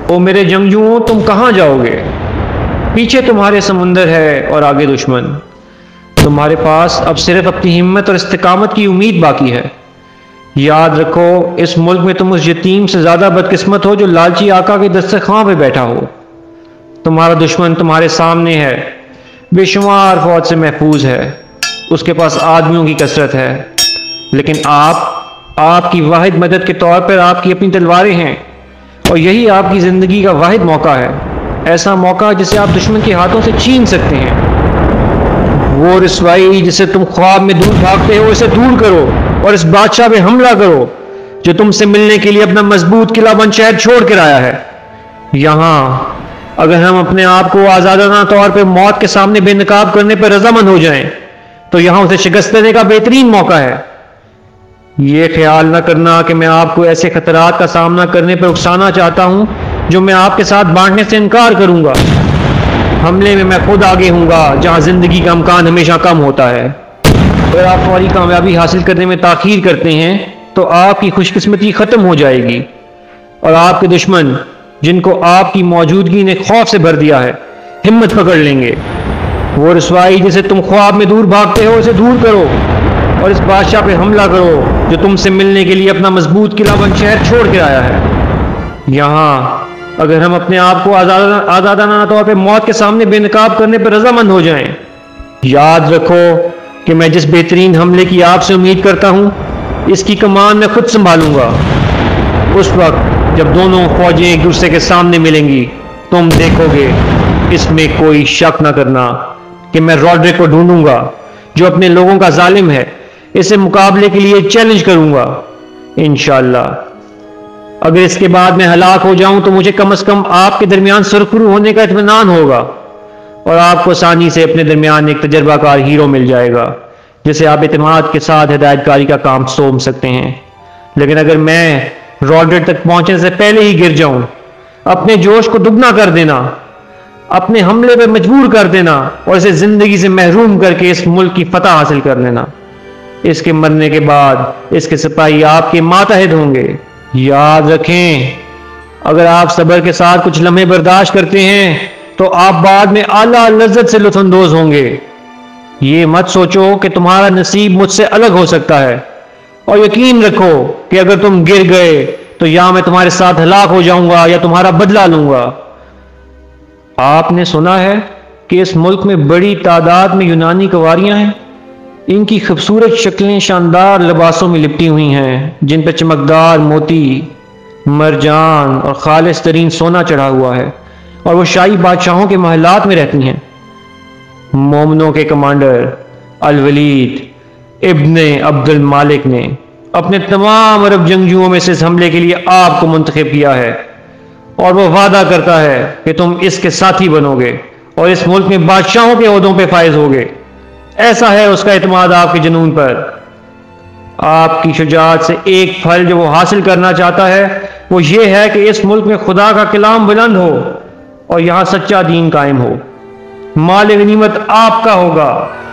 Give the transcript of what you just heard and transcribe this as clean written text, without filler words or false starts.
ओ मेरे जंगजुओं, तुम कहाँ जाओगे? पीछे तुम्हारे समुंदर है और आगे दुश्मन। तुम्हारे पास अब सिर्फ अपनी हिम्मत और इस्तिकामत की उम्मीद बाकी है। याद रखो, इस मुल्क में तुम उस यतीम से ज़्यादा बदकिस्मत हो जो लालची आका के दस्तरखां पे बैठा हो। तुम्हारा दुश्मन तुम्हारे सामने है, बेशुमार फौज से महफूज है, उसके पास आदमियों की कसरत है, लेकिन आपकी वाहिद मदद के तौर पर आपकी अपनी तलवारें हैं, और यही आपकी ज़िंदगी का वाहिद मौका है, ऐसा मौका जिसे आप दुश्मन के हाथों से छीन सकते हैं। वो रिसवाई जिसे तुम ख्वाब में दूर भागते हो, इसे दूर करो और इस बादशाह पे हमला करो जो तुमसे मिलने के लिए अपना मजबूत किलाबंद शहर छोड़ कर आया है। यहाँ अगर हम अपने आप को आज़ादाना तौर पर मौत के सामने बेनकाब करने पर रजामंद हो जाएं, तो यहाँ उसे शिकस्त देने का बेहतरीन मौका है। ये ख्याल न करना कि मैं आपको ऐसे खतरात का सामना करने पर उकसाना चाहता हूँ जो मैं आपके साथ बांटने से इनकार करूँगा। हमले में मैं खुद आगे हूँगा जहाँ ज़िंदगी का इम्कान हमेशा कम होता है। अगर आप फौरी कामयाबी हासिल करने में ताख़ीर करते हैं तो आपकी खुशकिस्मती ख़त्म हो जाएगी और आपके दुश्मन, जिनको आपकी मौजूदगी ने खौफ से भर दिया है, हिम्मत पकड़ लेंगे। वो रसवाई जिसे तुम ख्वाब में दूर भागते हो, इसे दूर करो और इस बादशाह पे हमला करो जो तुमसे मिलने के लिए अपना मजबूत किलाबंद शहर छोड़ के आया है। यहाँ अगर हम अपने आप को आज़ादाना तौर पे मौत के सामने बेनकाब करने पर रजामंद हो जाएं, याद रखो कि मैं जिस बेहतरीन हमले की आपसे उम्मीद करता हूँ, इसकी कमान मैं खुद संभालूंगा। उस वक्त जब दोनों फौजें एक दूसरे के सामने मिलेंगी, तुम देखोगे, इसमें कोई शक न करना, कि मैं रॉड्रिक को ढूंढूंगा जो अपने लोगों का जालिम है, इसे मुकाबले के लिए चैलेंज करूंगा इंशाअल्लाह। अगर इसके बाद मैं हलाक हो जाऊं तो मुझे कम से कम आपके दरमियान सुरखरू होने का इत्मीनान होगा और आपको आसानी से अपने दरमियान एक तजर्बाकार हीरो मिल जाएगा जिसे आप इत्मीनान के साथ हिदायतकारी का काम सौंप सकते हैं। लेकिन अगर मैं रॉड्रिक तक पहुंचने से पहले ही गिर जाऊं, अपने जोश को दुगना कर देना, अपने हमले पर मजबूर कर देना और इसे जिंदगी से महरूम करके इस मुल्क की फतह हासिल कर लेना। इसके मरने के बाद इसके सिपाही आपके मातहत होंगे। याद रखें, अगर आप सब्र के साथ कुछ लम्हे बर्दाश्त करते हैं तो आप बाद में आला लज्जत से लुत्फानंदोज होंगे। ये मत सोचो कि तुम्हारा नसीब मुझसे अलग हो सकता है, और यकीन रखो कि अगर तुम गिर गए तो या मैं तुम्हारे साथ हलाक हो जाऊंगा या तुम्हारा बदला लूंगा। आपने सुना है कि इस मुल्क में बड़ी तादाद में यूनानी कवारियां हैं। इनकी खूबसूरत शक्लें शानदार लिबासों में लिपटी हुई हैं जिन पर चमकदार मोती, मरजान और खालिस तरीन सोना चढ़ा हुआ है, और वो शाही बादशाहों के महलात में रहती हैं। मोमनों के commander Al Walid Ibn Abdul Malik ने अपने तमाम अरब जंगजुओं में से इस हमले के लिए आपको मुंतखब किया है, और वो वादा करता है कि तुम इसके साथी बनोगे और इस मुल्क में बादशाहों के ओहदों पे फायज होगे। ऐसा है उसका इत्मीनान आपके जुनून पर। आपकी शुजाअत से एक फल जो वो हासिल करना चाहता है वो ये है कि इस मुल्क में खुदा का कलाम बुलंद हो और यहाँ सच्चा दीन कायम हो। माल गनीमत आपका होगा